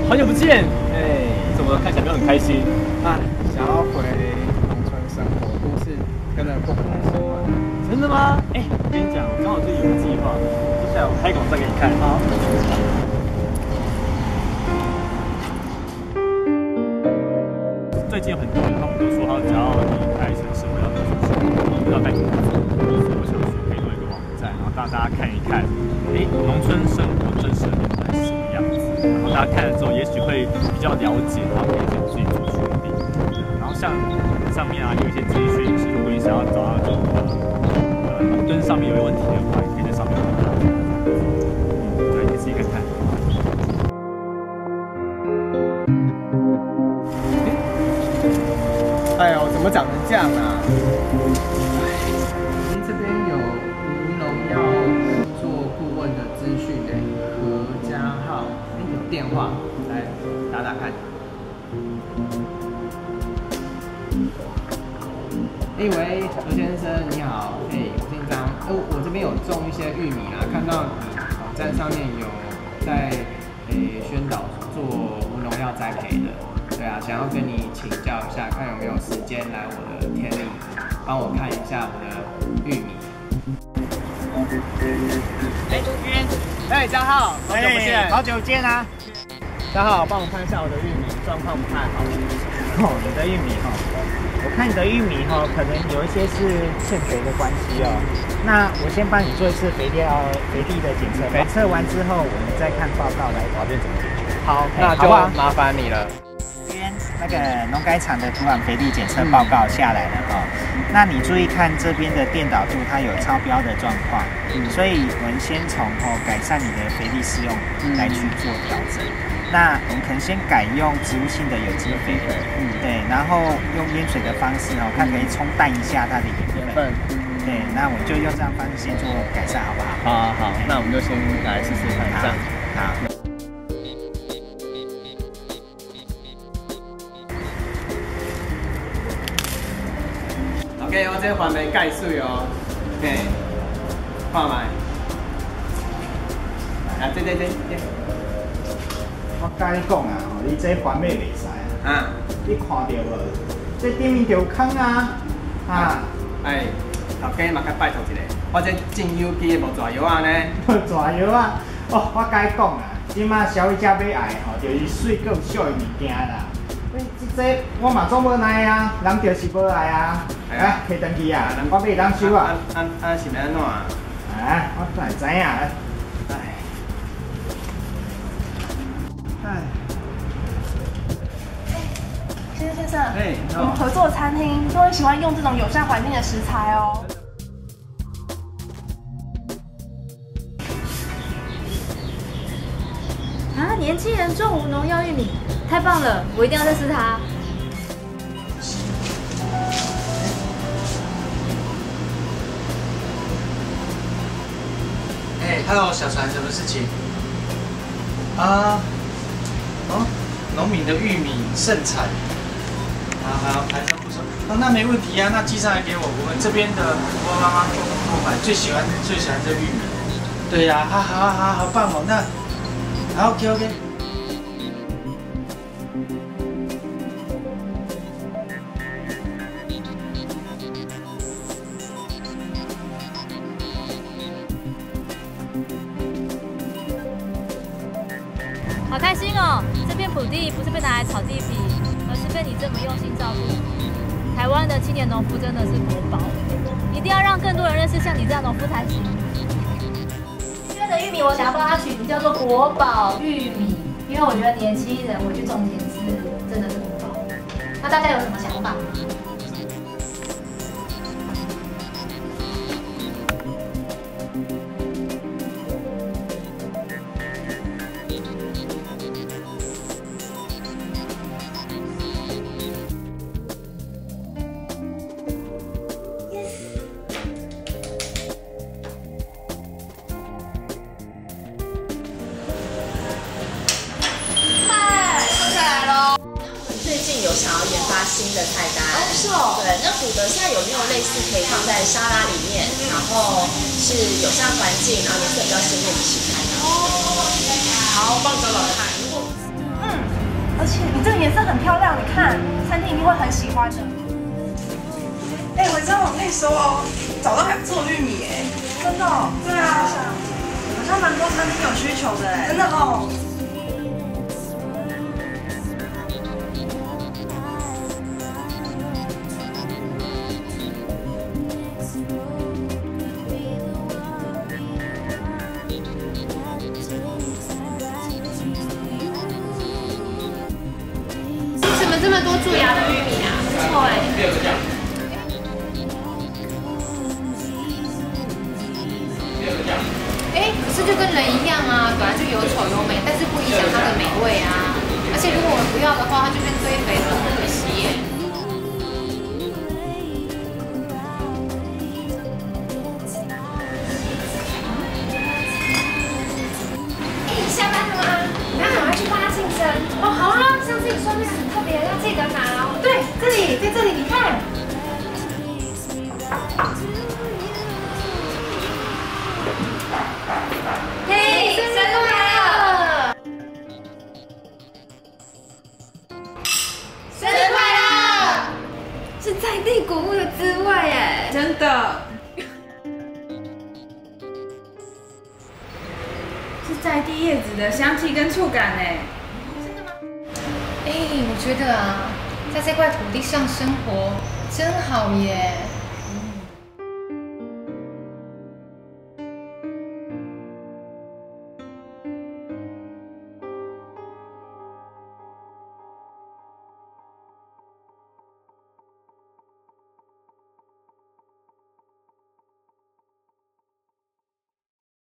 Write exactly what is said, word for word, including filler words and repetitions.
好久不见，哎，怎么看起来没有很开心？ 啊，想要回农村生活，都市跟着过不开心吗？ 真的吗？哎，我跟你讲，刚好最近有个计划，接下来我开个网站给你看。好。最近有很多人，他们都说他只要离开城市，回到农村生活，不知道该怎么做。所以我想说，可以做一个网站，然后让大家看一看，哎，农村生活真实的年代是什么样子。然后大家看了之后，也许会比较了解，然后可以自己做决定。然后像上面啊，有一些资讯是，如果你想要找到这种呃农耕上面有问题的话，你可以在上面问他。嗯，对，你自己看看。 哎呦，怎么长成这样啊？您这边有无农药做顾问的资讯的何家浩，哎，有电话，来打打看。哎喂，何先生你好，哎，我姓张，哦，我这边有种一些玉米啊，看到你网站上面有在诶宣导做无农药栽培的。对啊，想要跟你请教一下，看有没有时间来我的田里帮我看一下我的玉米。 哎，杜军， 哎，嘉浩，好久不见， 好久见啊！ 嘉浩，帮我看一下我的玉米状况不太好。 哦，你的玉米哈、哦，我看你的玉米哈、哦，可能有一些是欠肥的关系哦。那我先帮你做一次肥料、肥地的检测，检测完之后，我们再看报告来讨论怎么解决。 好，那就麻烦你了。 那个农改场的土壤肥力检测报告下来了哈、哦，那你注意看这边的电导度，它有超标的状况，嗯、所以我们先从哦改善你的肥力使用来去做调整。嗯、那我们可能先改用植物性的有机肥，嗯，对，然后用淹水的方式哦，看可以冲淡一下它的盐分，对，那我们就用这样方式先做改善，好不好？ 好好好，那我们就先来试试看这样。 好。 OK， 我这环袂介水哦。OK， 看卖。啊，这这这这。 我甲你讲啊，你这环袂袂使啊。啊。你看到无？这顶面就有坑啊。啊。 哎，头家嘛，甲拜托一下，我这种有机的无蛇药啊呢。 无蛇药啊？哦，我甲你讲啊，即马消费者要爱吼，就是水够少的物件啦。喂，这我嘛总无爱啊，人就是无爱啊。来，摕登去啊，我买当收啊。 安安是要安怎啊？ 啊，我哪会知影？哎， 哎，先生先生， 哎， 我们合作餐厅都很喜欢用这种友善环境的食材哦。 啊，年轻人种无农药玉米，太棒了！我一定要认识他。 哎 ，Hello， 小船，什么事情？啊，哦，农民的玉米盛产，好好，还真不错。哦，那没问题啊，那寄上来给我，我们这边的婆婆妈妈做工购买最喜欢最喜欢这玉米。对呀、啊，好好好好棒哦，那好 ，OK OK。 好开心哦！这片土地不是被拿来炒地皮，而是被你这么用心照顾。台湾的青年农夫真的是国宝，一定要让更多人认识像你这样农夫才行。这边的玉米我想要帮它取名叫做国宝玉米，因为我觉得年轻人回去种田是真的是国宝。那大家有什么想法？ 有想要研发新的菜单， 哦，是哦， 对，那古德现在有没有类似可以放在沙拉里面，然后是友善环境，然后颜色比较鲜艳的食材呢？ 哦， 好，帮你找找看。如果嗯， 而且你这个颜色很漂亮，你看餐厅一定会很喜欢的。 哎、欸，文章我跟你说哦，找到还不错的玉米哎， 真的、哦？ 对啊，好像蛮多餐厅有需求的哎，真的哦。 怎么这么多蛀牙的玉米啊？不错哎。哎，可是就跟人一样啊，本来就有丑有美，但是不影响它的美味啊。而且如果我们不要的话，它就变堆肥了，很可惜耶。哎，下班了吗？你要赶快去帮他庆生。哦，好啊，上次你说那个很特别，要记得拿哦。对，这里，在这里，你看。嘿，生日快乐！生日快乐！是在地谷物的滋味哎，真的。 是在地叶子的香气跟触感哎。 真的吗？哎，我觉得啊，在这块土地上生活真好耶。